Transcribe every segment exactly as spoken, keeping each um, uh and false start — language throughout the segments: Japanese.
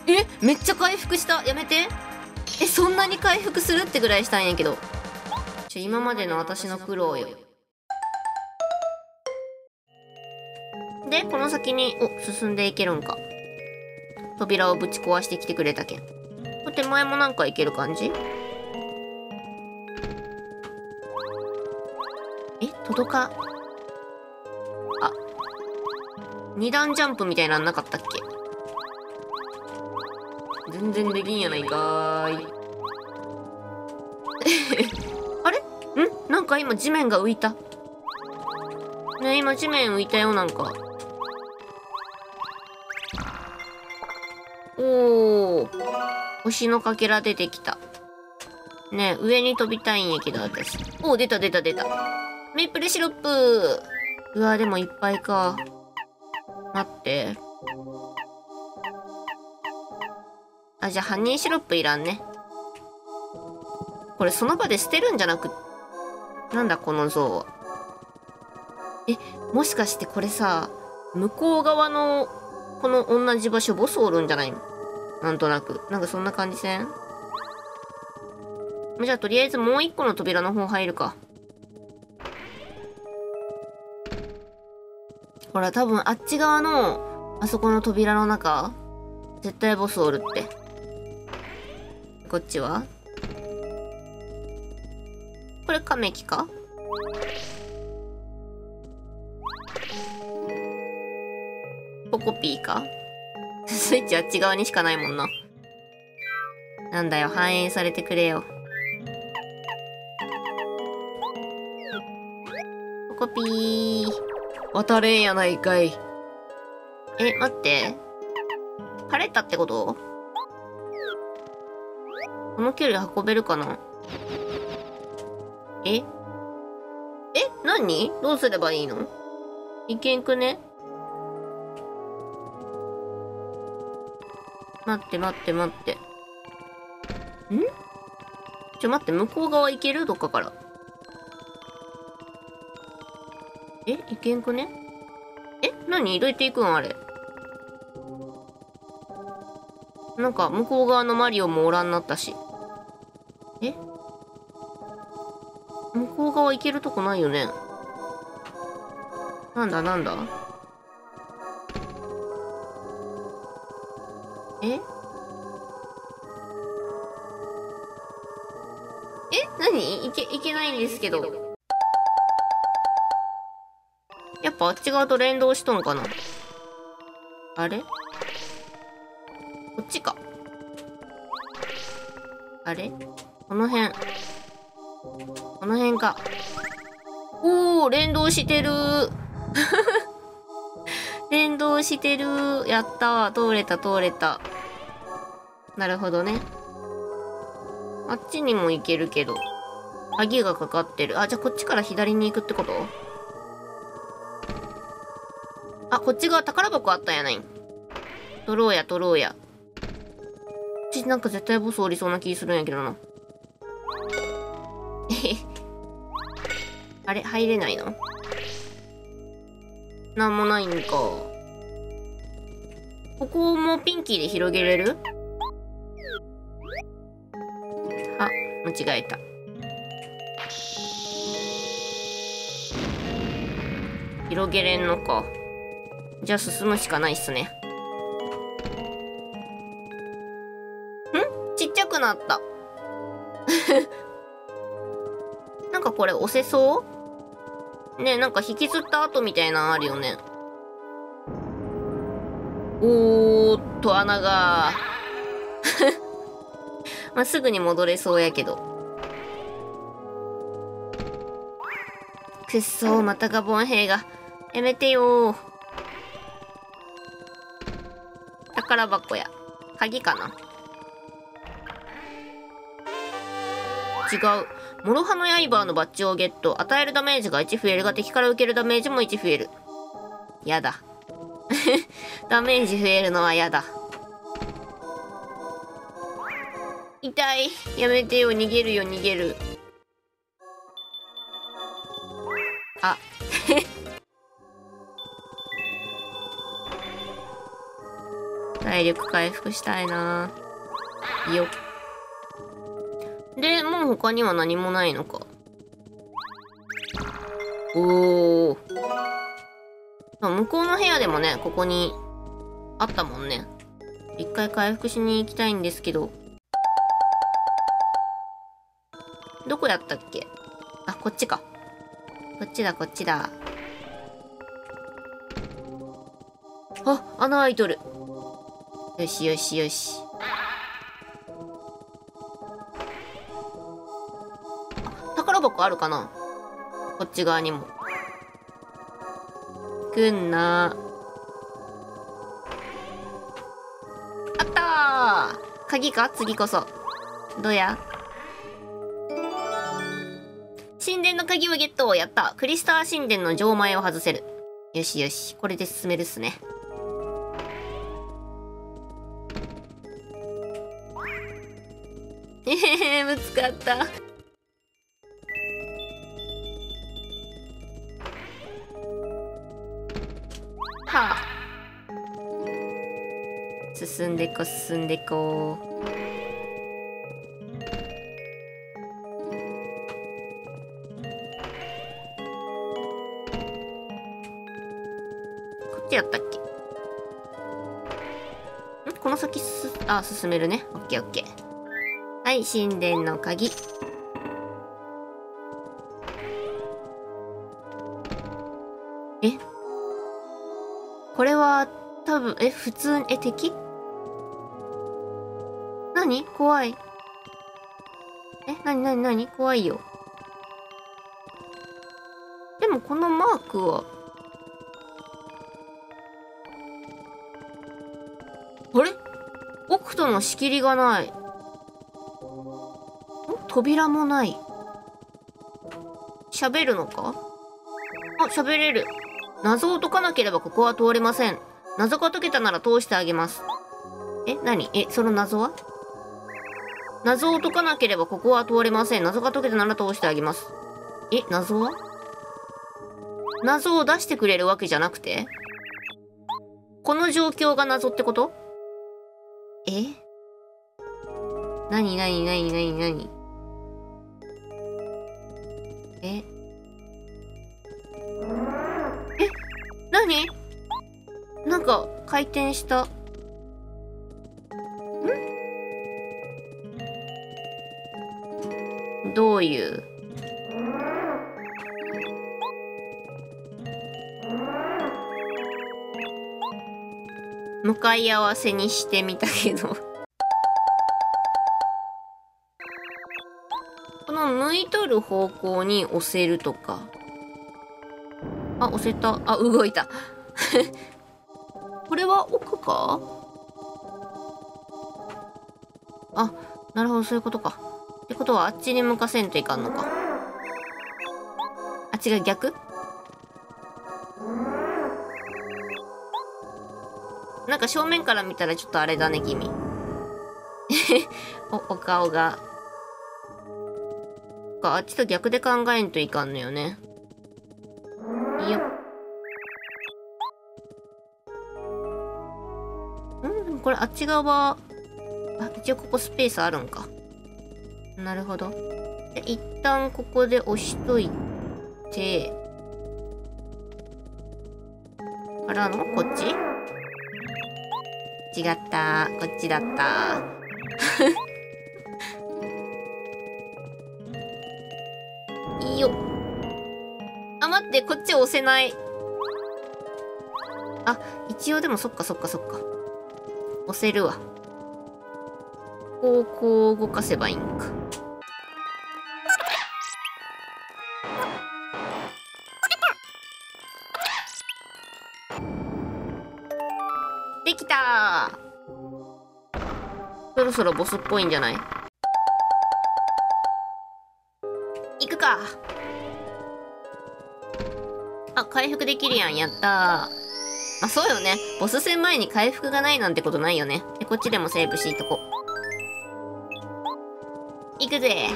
え、めっちゃ回復した。やめて。え、そんなに回復するってぐらいしたんやけど。ちょ、今までの私の苦労よ。で、この先に、お、進んでいけるんか。扉をぶち壊してきてくれたけん。これ手前もなんかいける感じ？え、届か。あ、二段ジャンプみたいなんなかったっけ？全然できんやないかーい。あれ？ん？なんか今地面が浮いた。ね、今地面浮いたよ、なんか。おー。星のかけら出てきた。ねえ、上に飛びたいんやけど、私。おー、出た出た出た。メープルシロップ。うわ、でもいっぱいか。待って。あ、じゃあ、ハニーシロップいらんね。これその場で捨てるんじゃなく、なんだこの像は。え、もしかしてこれさ、向こう側の、この同じ場所、ボスおるんじゃないの？なんとなく。なんかそんな感じせん？じゃあとりあえずもう一個の扉の方入るか。ほら、多分あっち側の、あそこの扉の中、絶対ボスおるって。こっちは？これカメキか？ポコピーか？スイッチあっち側にしかないもんな。なんだよ、反映されてくれよ。ポコピー。渡れんやないかい。え、待って。晴れたってこと？この距離運べるかな？え？え？何？どうすればいいの？いけんくね？待って待って待って。ん？ちょ待って、向こう側行ける？どっかから。え？いけんくね？え？何？どうやって行くんあれ。なんか向こう側のマリオもおらんなったし。え？向こう側行けるとこないよね。なんだなんだ？え？え？何？いけ、いけないんですけど。やっぱあっち側と連動しとんかな？あれ？こっちか。あれ？この辺。この辺か。おー、連動してるー。連動してるー。やったー。通れた通れた。なるほどね。あっちにも行けるけど。鍵がかかってる。あ、じゃあこっちから左に行くってこと？あ、こっち側宝箱あったんやないん。取ろうや取ろうや。こっちなんか絶対ボスおりそうな気するんやけどな。えへ。あれ入れないの？なんもないんか。ここもピンキーで広げれる？あ、間違えた。広げれんのか。じゃあ進むしかないっすね。ん？ちっちゃくなった。なんかこれ押せそう？ねえ、なんか引きずった跡みたいなのあるよね。おーっと、穴が。まあ、すぐに戻れそうやけど。くっそー、またガボン兵が。やめてよー。宝箱や。鍵かな？違う。諸刃の刃のバッジをゲット。与えるダメージがいち増えるが、敵から受けるダメージもいち増える。やだ。ダメージ増えるのはやだ。痛い。やめてよ。逃げるよ、逃げる。あ。 体力回復したいな。よっ。で、もう他には何もないのか。おー。向こうの部屋でもね、ここにあったもんね。一回回復しに行きたいんですけど。どこやったっけ？あ、こっちか。こっちだ、こっちだ。あ、穴開いとる。よしよしよし。あ、宝箱あるかな？こっち側にも。くんな。あったー！鍵か？次こそ。どうや？神殿の鍵をゲット。やった。クリスター神殿の錠前を外せる。よしよし。これで進めるっすね。えへへ、ぶつかった。はあ。進んでこ、進んでこ。こっちやったっけ？ん？この先す、あ、進めるね。オッケーオッケー。はい、神殿の鍵。え？これは、多分、え、普通、え、敵？何？怖い。え、なになになに？怖いよ。でもこのマークは、あれ？奥との仕切りがない。扉もない。喋るのか？あ、喋れる。謎を解かなければここは通れません。謎が解けたなら通してあげます。え、何？え、その謎は？謎を解かなければここは通れません。謎が解けたなら通してあげます。え、謎は？謎を出してくれるわけじゃなくて？この状況が謎ってこと？え？なになになになになに？え？え？なに？なんか回転した。ん？どういう？向かい合わせにしてみたけどこの向いとる方向に押せるとか。あ、押せた。あ、動いたこれは奥か？あ、なるほど、そういうことか。ってことはあっちに向かせんといかんのか。あ、違う、逆？なんか正面から見たらちょっとあれだね、君お、お顔が。か、あっちと逆で考えんといかんのよね。いいよ。ん？でもこれあっち側、あ、一応ここスペースあるんか。なるほど。で、一旦ここで押しといて、からのこっち？違った。こっちだった。いいよ。あ、待って、こっち押せない。あ、一応でもそっかそっかそっか。押せるわ。こう、こう動かせばいいんか。できたー。そろそろボスっぽいんじゃない？行くか。あ、回復できるやん。やったー。まあ、そうよね。ボス戦前に回復がないなんてことないよね。で、こっちでもセーブしとこ。行くぜ。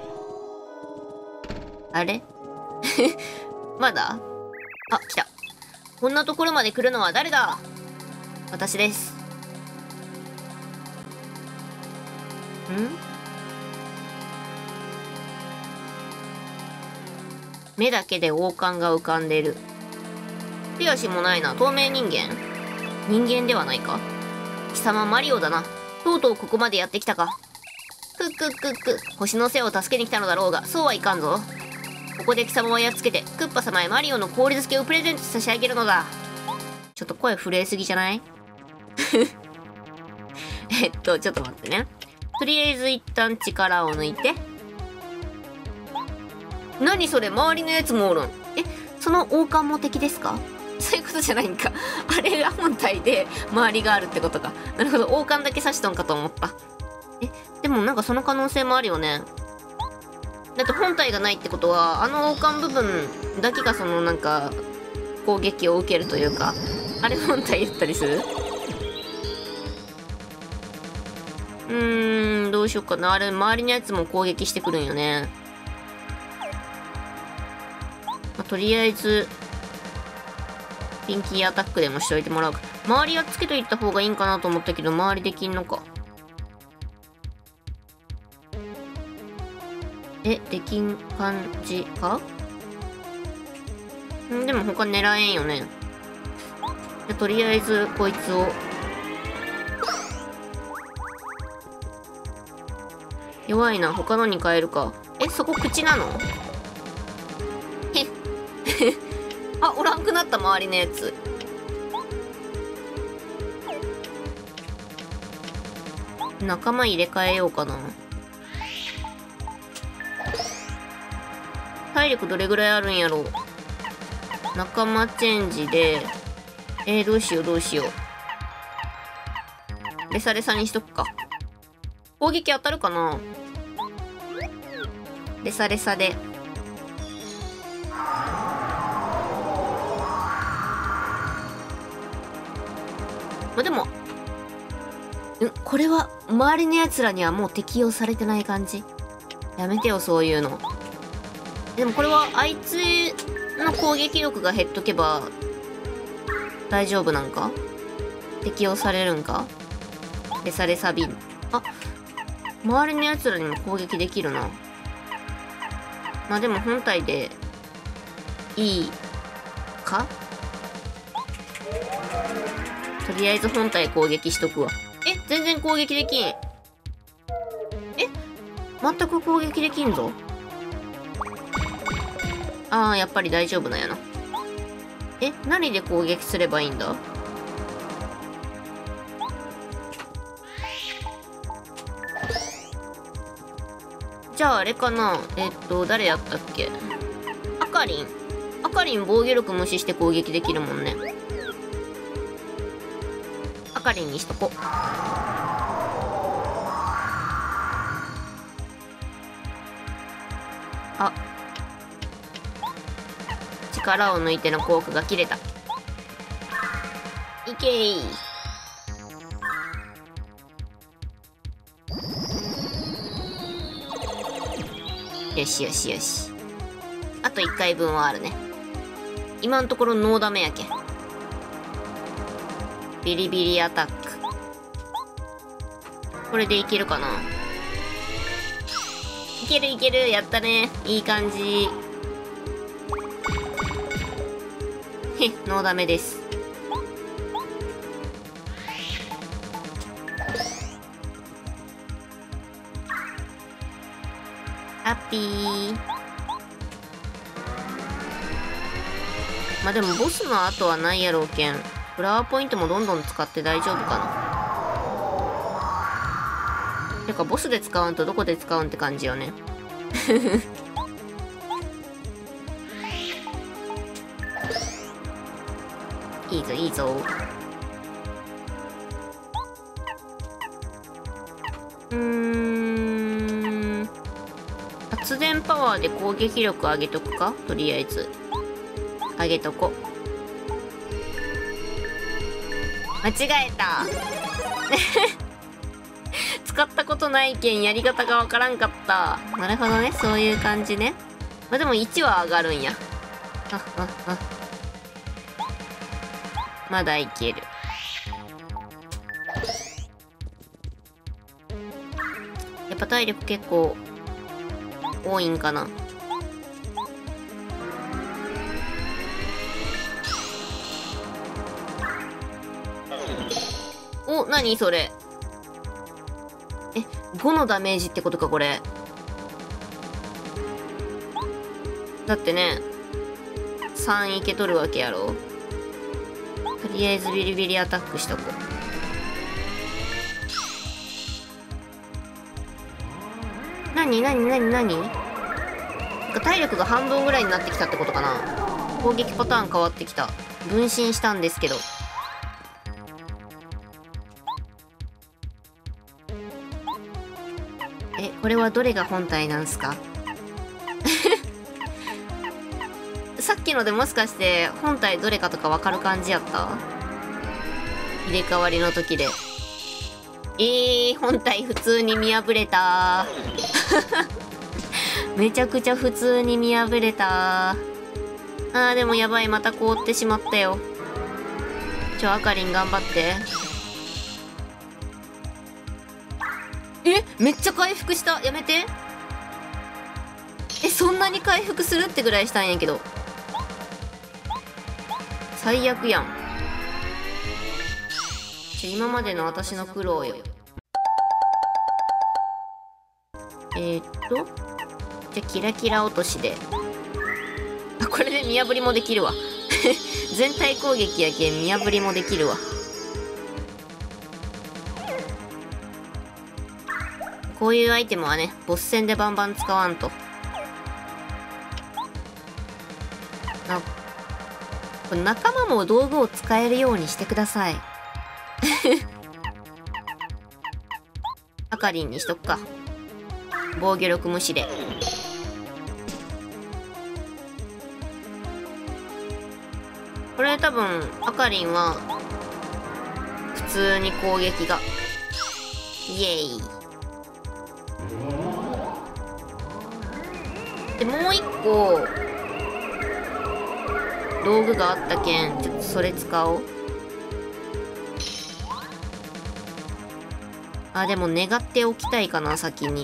あれまだ？あ、来た。こんなところまで来るのは誰だ？私です。 目だけで王冠が浮かんでる。手足もないな。透明人間？人間ではないか。貴様マリオだな。とうとうここまでやってきたか。くっくっくっく。星の背を助けに来たのだろうが、そうはいかんぞ。ここで貴様をやっつけて、クッパ様へマリオの氷漬けをプレゼント差し上げるのだ。ちょっと声震えすぎじゃないえっと、ちょっと待ってね。とりあえず一旦力を抜いて。何それ、周りのやつもおるん。え、その王冠も敵ですか？そういうことじゃないんか。あれが本体で周りがあるってことか。なるほど、王冠だけ刺しとんかと思った。え、でもなんかその可能性もあるよね。だって本体がないってことは、あの王冠部分だけがそのなんか攻撃を受けるというか、あれ本体だったりする？うーん、どうしようかな。あれ周りのやつも攻撃してくるんよね。まあ、とりあえずピンキーアタックでもしといてもらうか。周りはつけといた方がいいんかなと思ったけど、周りできんのか。え、できん感じか？んでも他狙えんよね。じゃとりあえずこいつを弱いな。他のに変えるか。え、そこ口なの？へっあ、おらんくなった。周りのやつ仲間入れ替えようかな。体力どれぐらいあるんやろう。仲間チェンジで、えー、どうしようどうしよう。レサレサにしとくか。攻撃当たるかな。レサレサで。まあ、でも、んこれは周りのやつらにはもう適用されてない感じ。やめてよそういうの。でもこれはあいつの攻撃力が減っとけば大丈夫なんか？適用されるんか？レサレサビン。あ、周りのやつらにも攻撃できるな。まあでも本体でいいか？とりあえず本体攻撃しとくわ。え、全然攻撃できん。え、全く攻撃できんぞ。ああ、やっぱり大丈夫なんやな。え、何で攻撃すればいいんだ？じゃああれかな。えっと、誰やったっけ？あかりん。あかりん防御力無視して攻撃できるもんね。あかりんにしとこ。あ、力を抜いての効果が切れた。いけー。よしよしよし。あといっかいぶんはあるね。今のところノーダメやけん。ビリビリアタック。これでいけるかな。いけるいける。やったね。いい感じ。へ、ノーダメです。ハッピー。まあでもボスの後はないやろうけん、フラワーポイントもどんどん使って大丈夫かな。てかボスで使うんとどこで使うんって感じよね。いいぞいいぞ。うーん、発電パワーで攻撃力上げとくか。とりあえず上げとこ。間違えた。使ったことないけんやり方がわからんかった。なるほどね、そういう感じね。まあでもいちは上がるんや。あああ、まだいける。 ぱ体力結構多いんかな。お、何それ。え、ごのダメージってことか、これ。だってね、さんいけとるわけやろ。とりあえずビリビリアタックしとこう。なになになになに？なんか体力が半分ぐらいになってきたってことかな。攻撃パターン変わってきた。分身したんですけど。え、これはどれが本体なんすか？さっきのでもしかして本体どれかとか分かる感じやった？入れ替わりの時で。えー、本体普通に見破れた。めちゃくちゃ普通に見破れた。あー、でもやばい、また凍ってしまったよ。ちょ、あかりん頑張って。え、めっちゃ回復した。やめて。え、そんなに回復するってぐらいしたんやけど。最悪やん。ちょ、今までの私の苦労よ。えー、っとじゃあキラキラ落としで。あ、これで見破りもできるわ。全体攻撃やけん見破りもできるわ。こういうアイテムはね、ボス戦でバンバン使わんと。あ、これ仲間も道具を使えるようにしてください。あかりんにしとくか。防御力無視で。これ多分あかりんは普通に攻撃がイエーイで、もう一個道具があったけん、ちょっとそれ使おう。あ、でも願っておきたいかな、先に。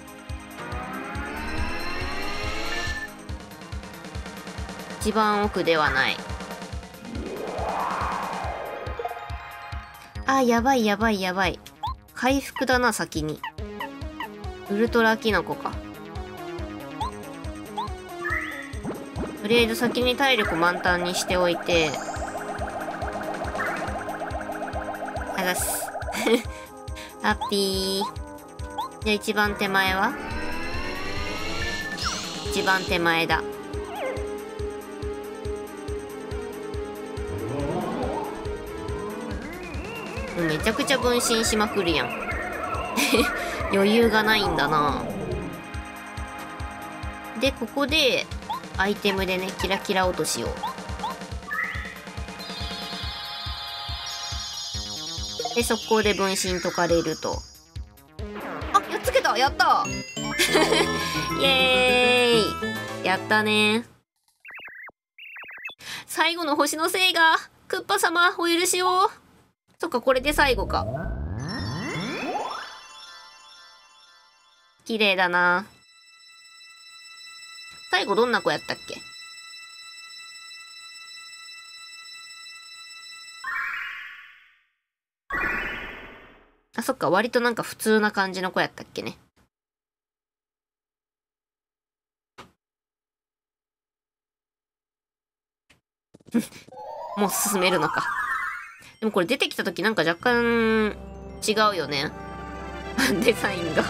一番奥ではない。あ、やばいやばいやばい。回復だな、先に。ウルトラキノコか。とりあえず先に体力満タンにしておいて。あざっす。ハッピー。じゃあ一番手前は？一番手前だ。めちゃくちゃ分身しまくるやん。余裕がないんだな。で、ここでアイテムでね、キラキラ落としを。で、速攻で分身解かれると。あ、やっつけた。やったイエーイ。やったね。最後の星のせいが、クッパ様お許しを。そっか、これで最後か。綺麗だな。最後どんな子やったっけ？あ、そっか、割となんか普通な感じの子やったっけね。もう進めるのか。でもこれ出てきた時なんか若干違うよね。デザインが。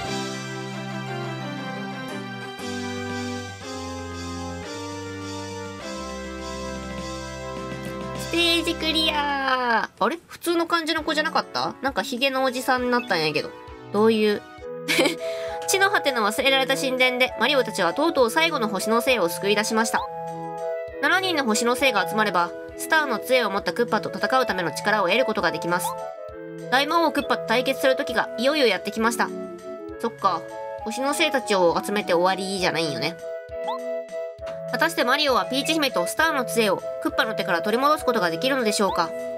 ステージクリアー。あれ？普通の感じの子じゃなかった？なんかヒゲのおじさんになったんやけど。どういう地の果ての忘れられた神殿でマリオたちはとうとう最後の星の精を救い出しました。しちにんの星の精が集まればスターの杖を持ったクッパと戦うための力を得ることができます。大魔王クッパと対決する時がいよいよやってきました。そっか、星の精たちを集めて終わりじゃないんよね。果たしてマリオはピーチ姫とスターの杖をクッパの手から取り戻すことができるのでしょうか。